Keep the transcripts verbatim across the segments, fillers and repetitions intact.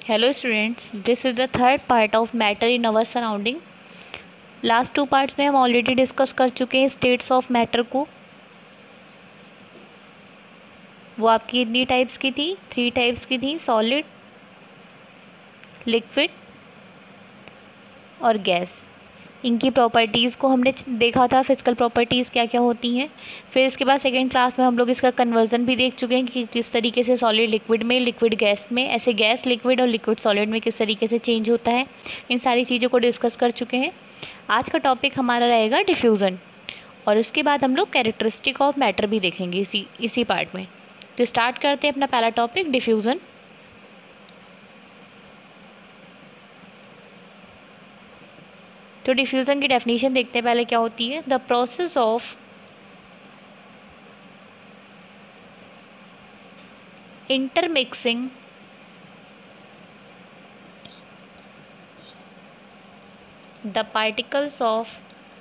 Hello students, this is the third part of matter in our surrounding. Last two parts में हम already discuss कर चुके हैं states of matter को। वो आपकी कितनी टाइप्स की थी? थ्री टाइप्स की थी, सॉलिड, लिक्विड और गैस। इनकी प्रॉपर्टीज़ को हमने देखा था, फिजिकल प्रॉपर्टीज़ क्या क्या होती हैं। फिर इसके बाद सेकेंड क्लास में हम लोग इसका कन्वर्जन भी देख चुके हैं कि किस तरीके से सॉलिड लिक्विड में, लिक्विड गैस में, ऐसे गैस लिक्विड और लिक्विड सॉलिड में किस तरीके से चेंज होता है। इन सारी चीज़ों को डिस्कस कर चुके हैं। आज का टॉपिक हमारा रहेगा डिफ्यूज़न, और उसके बाद हम लोग कैरेक्टरिस्टिक ऑफ मैटर भी देखेंगे इसी इसी पार्ट में। तो स्टार्ट करते हैं अपना पहला टॉपिक, डिफ्यूज़न। तो डिफ्यूज़न की डेफिनेशन देखते हैं पहले क्या होती है। The process of intermixing the particles of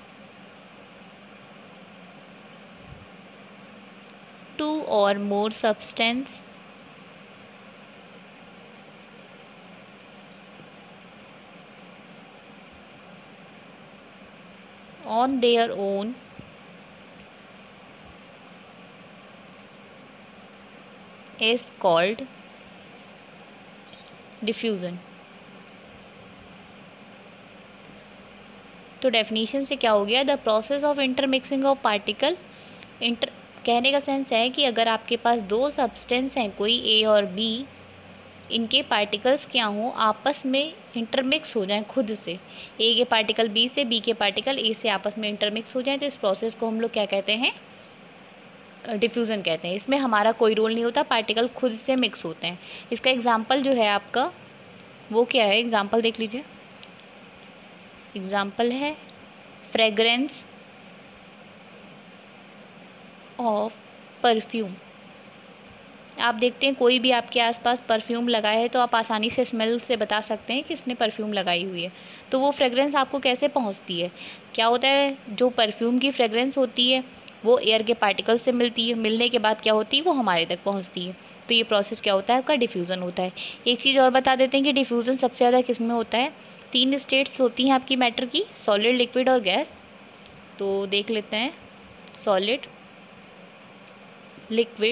two or more substance on their own is called diffusion। तो डेफिनेशन से क्या हो गया? The process of intermixing of particle. Inter कहने का सेंस है कि अगर आपके पास दो सब्सटेंस हैं, कोई ए और बी, इनके पार्टिकल्स क्या हों, आपस में इंटरमिक्स हो जाएं खुद से। ए के पार्टिकल बी से, बी के पार्टिकल ए से आपस में इंटरमिक्स हो जाएं, तो इस प्रोसेस को हम लोग क्या कहते हैं? डिफ्यूज़न कहते हैं। इसमें हमारा कोई रोल नहीं होता, पार्टिकल खुद से मिक्स होते हैं। इसका एग्जांपल जो है आपका वो क्या है? एग्जांपल देख लीजिए। एग्जांपल है फ्रेगरेंस ऑफ परफ्यूम। आप देखते हैं कोई भी आपके आसपास परफ्यूम लगाए है तो आप आसानी से स्मेल से बता सकते हैं कि इसने परफ्यूम लगाई हुई है। तो वो फ्रेगरेंस आपको कैसे पहुंचती है? क्या होता है, जो परफ्यूम की फ्रेगरेंस होती है वो एयर के पार्टिकल्स से मिलती है, मिलने के बाद क्या होती है, वो हमारे तक पहुंचती है। तो ये प्रोसेस क्या होता है? आपका डिफ्यूज़न होता है। एक चीज़ और बता देते हैं कि डिफ्यूज़न सबसे ज़्यादा किस में होता है? तीन स्टेट्स होती हैं आपकी मैटर की, सॉलिड, लिक्विड और गैस। तो देख लेते हैं, सॉलिड, लिक्विड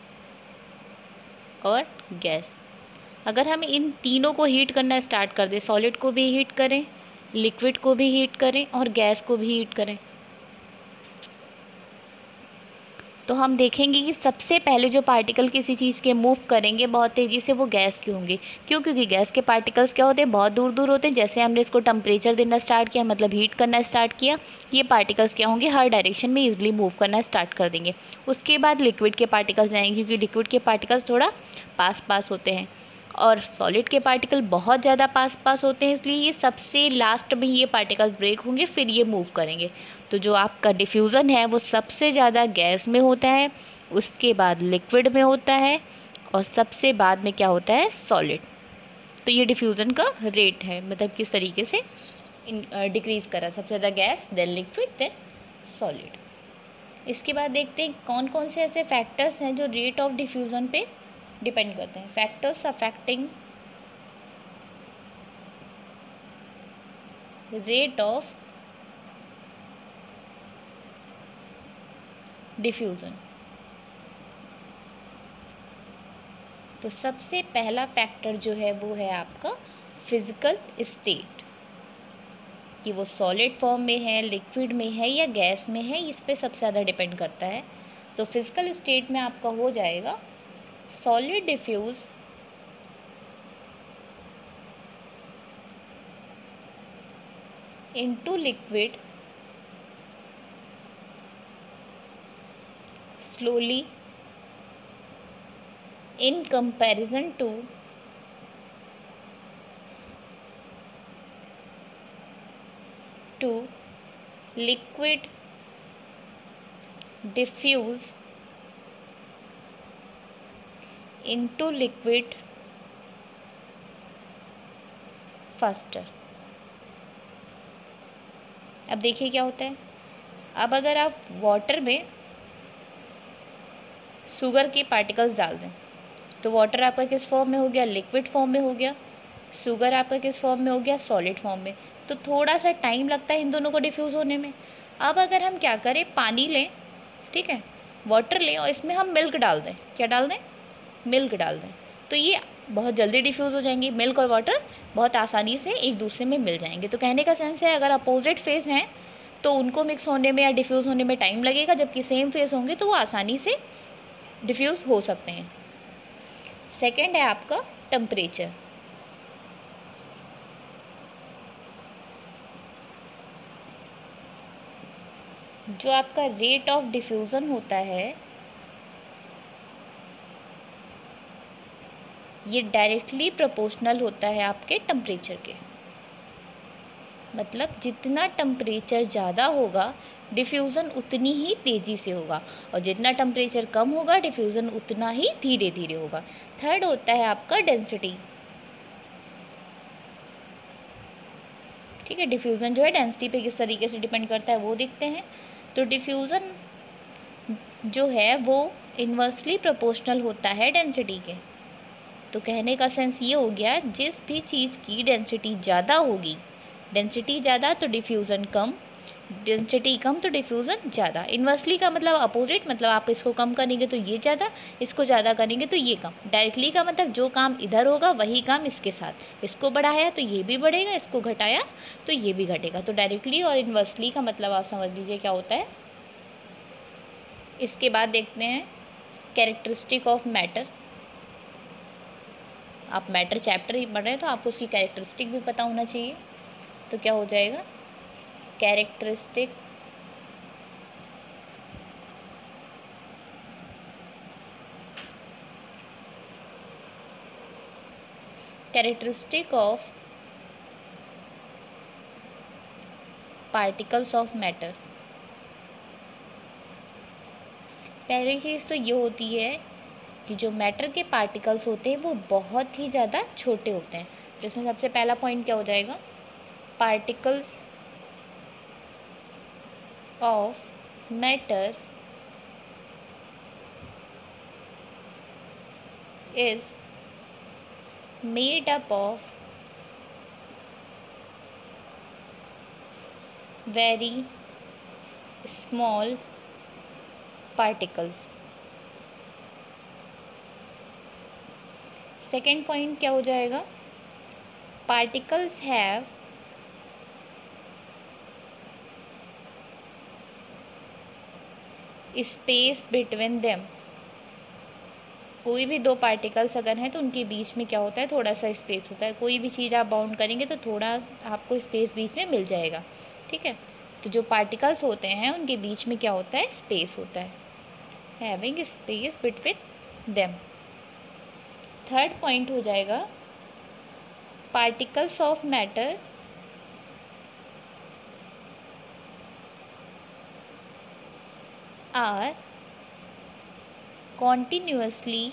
और गैस। अगर हम इन तीनों को हीट करना स्टार्ट कर दें, सॉलिड को भी हीट करें, लिक्विड को भी हीट करें और गैस को भी हीट करें, तो हम देखेंगे कि सबसे पहले जो पार्टिकल किसी चीज़ के मूव करेंगे बहुत तेज़ी से, वो गैस के होंगे। क्यों? क्योंकि गैस के पार्टिकल्स क्या होते हैं? बहुत दूर दूर होते हैं। जैसे हमने इसको टेम्परेचर देना स्टार्ट किया, मतलब हीट करना स्टार्ट किया, ये पार्टिकल्स क्या होंगे? हर डायरेक्शन में ईजिली मूव करना स्टार्ट कर देंगे। उसके बाद लिक्विड के पार्टिकल्स आएंगे, क्योंकि लिक्विड के पार्टिकल्स थोड़ा पास पास होते हैं, और सॉलिड के पार्टिकल बहुत ज़्यादा पास पास होते हैं, इसलिए ये सबसे लास्ट में ये पार्टिकल ब्रेक होंगे, फिर ये मूव करेंगे। तो जो आपका डिफ्यूज़न है वो सबसे ज़्यादा गैस में होता है, उसके बाद लिक्विड में होता है, और सबसे बाद में क्या होता है? सॉलिड। तो ये डिफ्यूज़न का रेट है, मतलब किस तरीके से डिक्रीज़ करा, सबसे ज़्यादा gas, then liquid, then solid. इसके बाद देखते हैं कौन कौन से ऐसे फैक्टर्स हैं जो रेट ऑफ डिफ्यूज़न पे डिपेंड करते हैं। Factors affecting rate of diffusion. तो सबसे पहला फैक्टर जो है वो है आपका फिजिकल स्टेट, कि वो सॉलिड फॉर्म में है, लिक्विड में है या गैस में है, इस पे सबसे ज़्यादा डिपेंड करता है। तो फिजिकल स्टेट में आपका हो जाएगा solid diffuse into liquid slowly in comparison to to liquid diffuse into liquid faster। अब देखिए क्या होता है। अब अगर आप वाटर में शुगर के पार्टिकल्स डाल दें तो वाटर आपका किस फॉर्म में हो गया? लिक्विड फॉर्म में हो गया। शुगर आपका किस फॉर्म में हो गया, सॉलिड फॉर्म में। तो थोड़ा सा टाइम लगता है इन दोनों को डिफ्यूज़ होने में। अब अगर हम क्या करें, पानी लें, ठीक है, वाटर लें और इसमें हम मिल्क डाल दें, क्या डाल दें, मिल्क डाल दें, तो ये बहुत जल्दी डिफ्यूज़ हो जाएंगी। मिल्क और वाटर बहुत आसानी से एक दूसरे में मिल जाएंगे। तो कहने का सेंस है, अगर अपोजिट फेस हैं तो उनको मिक्स होने में या डिफ्यूज़ होने में टाइम लगेगा, जबकि सेम फेस होंगे तो वो आसानी से डिफ्यूज़ हो सकते हैं। सेकेंड है आपका टेम्परेचर। जो आपका रेट ऑफ डिफ्यूज़न होता है ये डायरेक्टली प्रोपोर्शनल होता है आपके टेम्परेचर के। मतलब जितना टेम्परेचर ज़्यादा होगा डिफ्यूज़न उतनी ही तेज़ी से होगा, और जितना टेम्परेचर कम होगा डिफ्यूज़न उतना ही धीरे धीरे होगा। थर्ड होता है आपका डेंसिटी। ठीक है, डिफ्यूज़न जो है डेंसिटी पे किस तरीके से डिपेंड करता है वो देखते हैं। तो डिफ्यूज़न जो है वो इन्वर्सली प्रोपोर्शनल होता है डेंसिटी के। तो कहने का सेंस ये हो गया, जिस भी चीज़ की डेंसिटी ज़्यादा होगी, डेंसिटी ज़्यादा तो डिफ्यूज़न कम, डेंसिटी कम तो डिफ्यूज़न ज़्यादा। इन्वर्सली का मतलब अपोजिट, मतलब आप इसको कम करेंगे तो ये ज़्यादा, इसको ज़्यादा करेंगे तो ये कम। डायरेक्टली का मतलब जो काम इधर होगा वही काम इसके साथ, इसको बढ़ाया तो ये भी बढ़ेगा, इसको घटाया तो ये भी घटेगा। तो डायरेक्टली और इन्वर्सली का मतलब आप समझ लीजिए क्या होता है। इसके बाद देखते हैं कैरेक्टरिस्टिक ऑफ मैटर। आप मैटर चैप्टर ही पढ़ रहे हैं तो आपको उसकी कैरेक्टरिस्टिक भी पता होना चाहिए। तो क्या हो जाएगा, characteristic characteristic of particles of matter. पहली चीज़ तो ये होती है कि जो मैटर के पार्टिकल्स होते हैं वो बहुत ही ज़्यादा छोटे होते हैं। तो इसमें सबसे पहला पॉइंट क्या हो जाएगा, particles of matter is made up of very small particles. Second point क्या हो जाएगा, particles have space between them. कोई भी दो पार्टिकल्स अगर हैं तो उनके बीच में क्या होता है, थोड़ा सा स्पेस होता है। कोई भी चीज़ आप बाउंड करेंगे तो थोड़ा आपको स्पेस बीच में मिल जाएगा। ठीक है, तो जो पार्टिकल्स होते हैं उनके बीच में क्या होता है, स्पेस होता है, having space between them. Third point हो जाएगा, particles of matter are continuously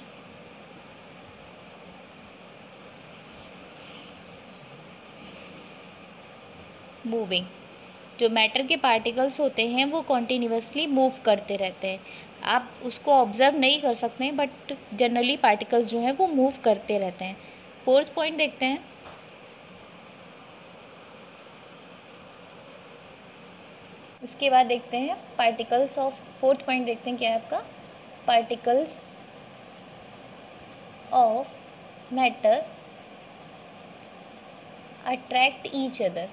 moving. जो मैटर के पार्टिकल्स होते हैं वो कॉन्टिन्यूअसली मूव करते रहते हैं। आप उसको ऑब्जर्व नहीं कर सकते हैं बट जनरली पार्टिकल्स जो हैं वो मूव करते रहते हैं। फोर्थ पॉइंट देखते हैं, इसके बाद देखते हैं पार्टिकल्स ऑफ, फोर्थ पॉइंट देखते हैं क्या है आपका, particles of matter attract each other.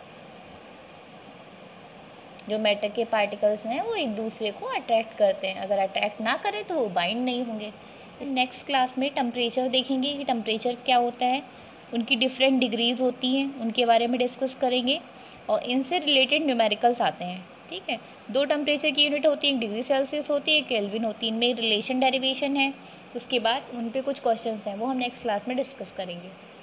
जो मैटर के पार्टिकल्स हैं वो एक दूसरे को अट्रैक्ट करते हैं, अगर अट्रैक्ट ना करें तो वो बाइंड नहीं होंगे। इस नेक्स्ट क्लास में टेम्परेचर देखेंगे कि टेम्परेचर क्या होता है, उनकी डिफरेंट डिग्रीज़ होती हैं, उनके बारे में डिस्कस करेंगे और इनसे रिलेटेड न्यूमेरिकल्स आते हैं। ठीक है, दो टेम्परेचर की यूनिट होती है, एक डिग्री सेल्सियस होती है, एक केल्विन होती है। इनमें रिलेशन डेरिवेशन है, उसके बाद उन पे कुछ क्वेश्चंस हैं वो हम नेक्स्ट क्लास में डिस्कस करेंगे।